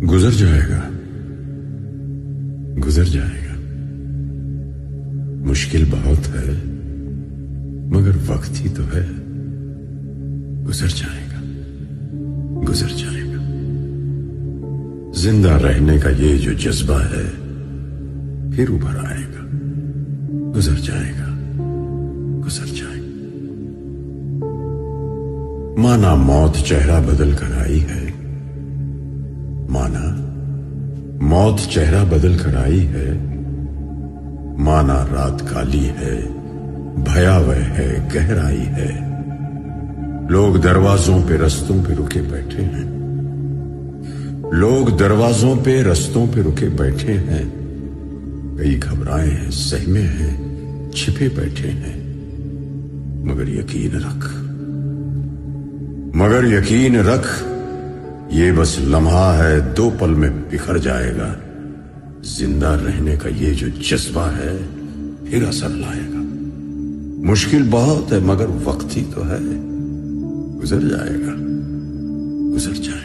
गुजर जाएगा, गुजर जाएगा। मुश्किल बहुत है मगर वक्त ही तो है। गुजर जाएगा, गुजर जाएगा। जिंदा रहने का ये जो जज्बा है फिर उभर आएगा। गुजर जाएगा, गुजर जाएगा। माना मौत चेहरा बदल कर आई है, माना मौत चेहरा बदल कर आई है, माना रात काली है, भयावह है, गहराई है। लोग दरवाजों पे रस्तों पे रुके बैठे हैं, लोग दरवाजों पे रस्तों पे रुके बैठे हैं। कई घबराए हैं, सहमे हैं, छिपे बैठे हैं। मगर यकीन रख, मगर यकीन रख, ये बस लम्हा है, 2 पल में बिखर जाएगा। जिंदा रहने का ये जो जज्बा है फिर असर लाएगा। मुश्किल बहुत है मगर वक्त ही तो है। गुजर जाएगा, गुजर जाएगा।